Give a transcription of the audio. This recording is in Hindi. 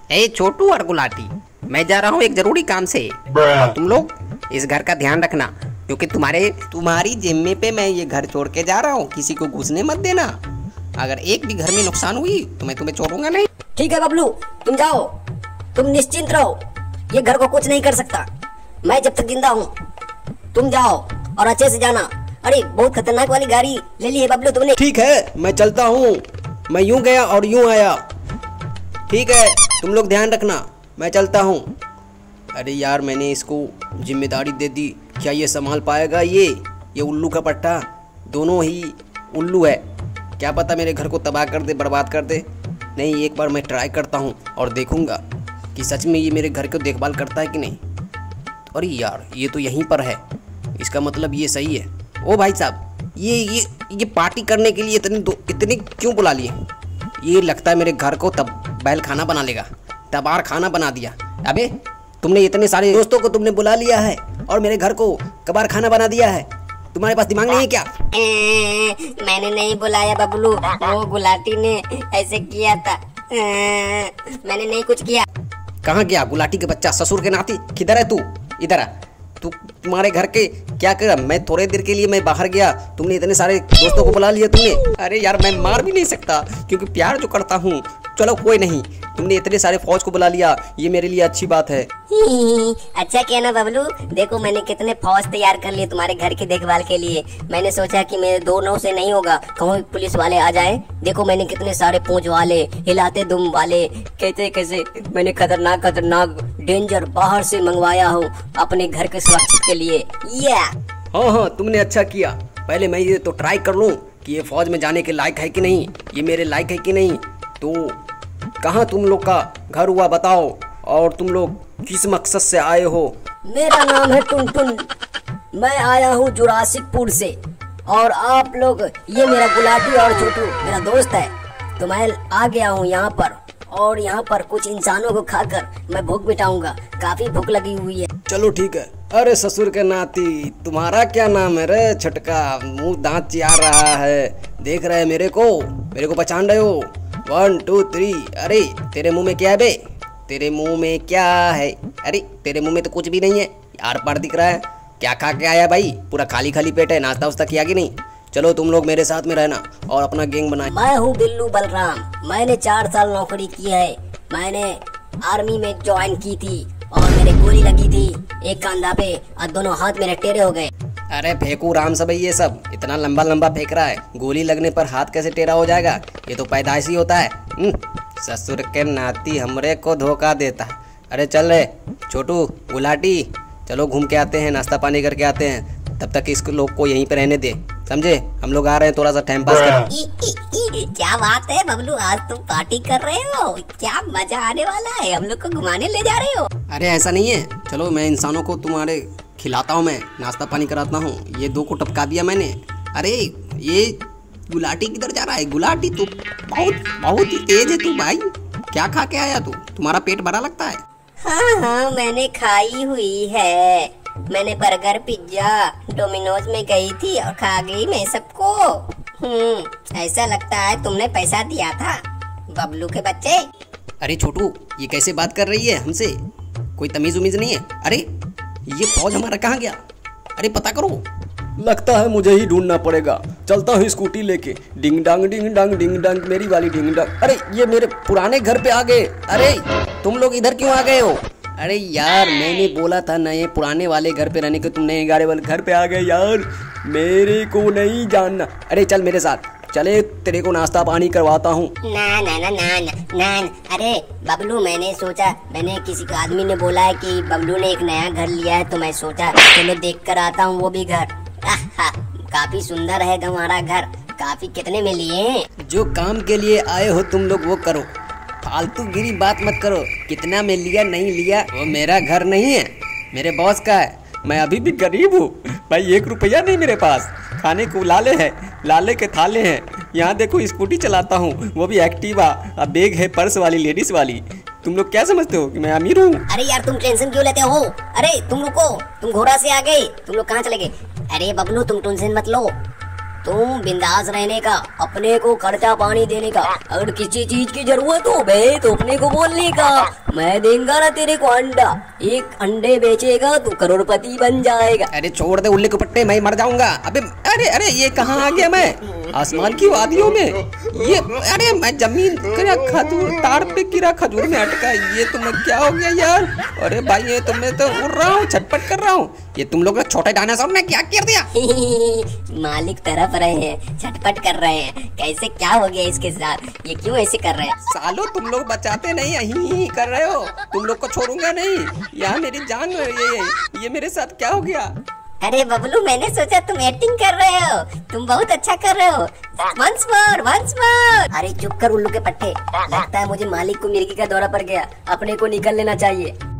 ए छोटू और गुलाटी, मैं जा रहा हूँ एक जरूरी काम से। और तुम लोग इस घर का ध्यान रखना, क्योंकि तुम्हारी जिम्मे पे मैं ये घर छोड़ के जा रहा हूँ। किसी को घुसने मत देना। अगर एक भी घर में नुकसान हुई तो मैं तुम्हें छोड़ूंगा नहीं। ठीक है बबलू, तुम जाओ, तुम निश्चिंत रहो, ये घर को कुछ नहीं कर सकता। मैं जब तक जिंदा हूँ, तुम जाओ और अच्छे से जाना। अरे बहुत खतरनाक वाली गाड़ी ले ली है बबलू तुमने। ठीक है, मैं चलता हूँ। मैं यूं गया और यूं आया। ठीक है, तुम लोग ध्यान रखना, मैं चलता हूँ। अरे यार, मैंने इसको जिम्मेदारी दे दी, क्या ये संभाल पाएगा? ये उल्लू का पट्टा, दोनों ही उल्लू है। क्या पता मेरे घर को तबाह कर दे, बर्बाद कर दे। नहीं, एक बार मैं ट्राई करता हूँ और देखूंगा कि सच में ये मेरे घर को देखभाल करता है कि नहीं। अरे यार, ये तो यहीं पर है, इसका मतलब ये सही है। ओ भाई साहब, ये पार्टी करने के लिए इतने क्यों बुला लिए? ये लगता है मेरे घर को तब बैल खाना बना लेगा, तबार खाना बना दिया। अबे तुमने इतने सारे दोस्तों को तुमने बुला लिया है और मेरे घर को कबार खाना बना दिया है। तुम्हारे पास दिमाग नहीं है क्या? मैंने नहीं बुलाया बबलू, वो गुलाटी ने ऐसे किया था। मैंने नहीं कुछ किया। कहाँ गया गुलाटी के बच्चा, ससुर के नाती? किधर है तू? इधर आ। तुम्हारे घर के क्या कर? मैं थोड़े देर के लिए मैं बाहर गया, तुमने इतने सारे दोस्तों को बुला लिया तुमने। अरे यार, मैं मार भी नहीं सकता क्योंकि प्यार जो करता हूँ। चलो कोई नहीं, तुमने इतने सारे फौज को बुला लिया, ये मेरे लिए अच्छी बात है। अच्छा किया ना बबलू, देखो मैंने कितने फौज तैयार कर लिए तुम्हारे घर की देखभाल के लिए। मैंने सोचा कि मेरे 2 नाव से नहीं होगा, कहूँ पुलिस वाले आ जाए। देखो मैंने कितने सारे पूंछ वाले, हिलाते दुम वाले, कैसे कैसे मैंने खतरनाक डेंजर बाहर से मंगवाया हूँ अपने घर के सुरक्षा के लिए। हाँ, तुमने अच्छा किया। पहले मैं ये तो ट्राई कर लूँ कि ये फौज में जाने के लायक है कि नहीं, ये मेरे लायक है कि नहीं। तो कहाँ तुम लोग का घर हुआ बताओ, और तुम लोग किस मकसद से आए हो? मेरा नाम है टुनटुन, मैं आया हूँ जुरासिकपुर से। और आप लोग, ये मेरा गुलाटी और छोटू मेरा दोस्त है। तो मैं आ गया हूँ यहाँ पर, और यहाँ पर कुछ इंसानों को खाकर मैं भूख मिटाऊंगा। काफी भूख लगी हुई है। चलो ठीक है। अरे ससुर के नाती, तुम्हारा क्या नाम है रे? छटका मुंह दांत चियार रहा है, देख रहे मेरे को पहचान रहे हो? 1 2 3। अरे तेरे मुंह में क्या है बे? तेरे मुंह में क्या है? अरे तेरे मुंह में तो कुछ भी नहीं है, आर पार दिख रहा है। क्या खा के आया भाई? पूरा खाली पेट है, नाश्ता वास्ता किया कि नहीं? चलो तुम लोग मेरे साथ में रहना और अपना गैंग बनाए। मैं हूँ बिल्लू बलराम, मैंने 4 साल नौकरी की है। मैंने आर्मी में ज्वाइन की थी और मेरे गोली लगी थी एक कंधा पे और दोनों हाथ मेरे टेढ़े हो गए। अरे फेंकू राम सब, ये सब इतना लंबा फेंक रहा है, गोली लगने पर हाथ कैसे टेढ़ा हो जाएगा? ये तो पैदाइशी होता है। ससुर के नाती हमरे को धोखा देता है। अरे चल रे छोटू गुलाटी, चलो घूम के आते हैं, नाश्ता पानी करके आते हैं। तब तक इस लोग को यहीं पे रहने दे, समझे? हम लोग आ रहे हैं थोड़ा सा टाइम पास कर। क्या बात है बबलू, आज तुम पार्टी कर रहे हो? क्या मजा आने वाला है, हम लोग को घुमाने ले जा रहे हो? अरे ऐसा नहीं है, चलो मैं इंसानों को तुम्हारे खिलाता हूँ, मैं नाश्ता पानी कराता हूँ। ये 2 को टपका दिया मैंने। अरे ये गुलाटी किधर जा रहा है? गुलाटी तू बहुत ही तेज है तू भाई। क्या खा के आया तू? तुम्हारा पेट भरा लगता है? हाँ, मैंने खाई हुई है। मैंने बर्गर पिज्जा डोमिनोज में गई थी और खा गई मैं सबको। ऐसा लगता है तुमने पैसा दिया था बबलू के बच्चे। अरे छोटू, ये कैसे बात कर रही है हमसे? कोई तमीज उमीज नहीं है? अरे ये फौज हमारा कहाँ गया? अरे पता करो। लगता है मुझे ही ढूंढना पड़ेगा। चलता हूँ स्कूटी लेके। डिंग डांग मेरी वाली डिंग डांग। अरे ये मेरे पुराने घर पे आ गए। अरे तुम लोग इधर क्यों आ गए हो? अरे यार, मैंने बोला था नए पुराने वाले घर पे रहने के, तुम नए गाड़े वाले घर पे आ गए यार। मेरे को नहीं जानना। अरे चल मेरे साथ, चले तेरे को नाश्ता पानी करवाता हूँ। ना। अरे बबलू, मैंने सोचा, मैंने किसी को आदमी ने बोला है कि बबलू ने एक नया घर लिया है, तो मैं सोचा चलो देख कर आता हूँ वो भी घर। काफी सुंदर है तुम्हारा घर। काफी कितने में लिए हैं? जो काम के लिए आए हो तुम लोग वो करो, फालतू गिरी बात मत करो। कितना में लिया नहीं लिया वो मेरा घर नहीं है, मेरे बॉस का है। मैं अभी भी गरीब हूँ भाई, 1 रुपया नहीं मेरे पास। खाने को लाले हैं, लाले के थाले हैं। यहाँ देखो स्कूटी चलाता हूँ, वो भी एक्टिवा। अब बैग है पर्स वाली, लेडीज वाली। तुम लोग क्या समझते हो कि मैं अमीर हूँ? अरे यार, तुम टेंशन क्यों लेते हो? अरे तुम रुको, तुम घोड़ा से आ गए, तुम लोग कहाँ चले गए? अरे बबलू, तुम टेंशन मत लो, तुम बिंदास रहने का, अपने को खर्चा पानी देने का, अगर किसी चीज की जरूरत हो बे तो अपने को बोलने का, मैं देंगा ना तेरे को अंडा, एक अंडे बेचेगा तो करोड़पति बन जाएगा। अरे छोड़ दे उल्ले के पट्टे, मैं मर जाऊंगा। अबे अरे अरे ये कहाँ आ गया मैं? आसमान की वादियों में ये, अरे मैं जमीन खजूर ताड़ पे गिरा, खजूर में अटका। ये तुम्हें क्या हो गया यार? अरे भाई ये तो मैं तो उड़ रहा हूँ, छटपट कर रहा हूँ। ये तुम लोग छोटे डायनासोर ने क्या कर दिया? मालिक तरफ रहे हैं, झटपट कर रहे हैं। कैसे क्या हो गया इसके साथ, ये क्यों ऐसे कर रहे हैं? सालो तुम लोग बचाते नहीं, यही कर रहे हो। तुम लोग को छोड़ूंगा नहीं, यहाँ मेरी जान। ये मेरे साथ क्या हो गया? अरे बबलू, मैंने सोचा तुम एक्टिंग कर रहे हो, तुम बहुत अच्छा कर रहे हो। Once more, once more. अरे चुप कर उल्लू के पट्टे, लगता है मुझे मालिक को मिर्गी का दौरा पड़ गया, अपने को निकल लेना चाहिए।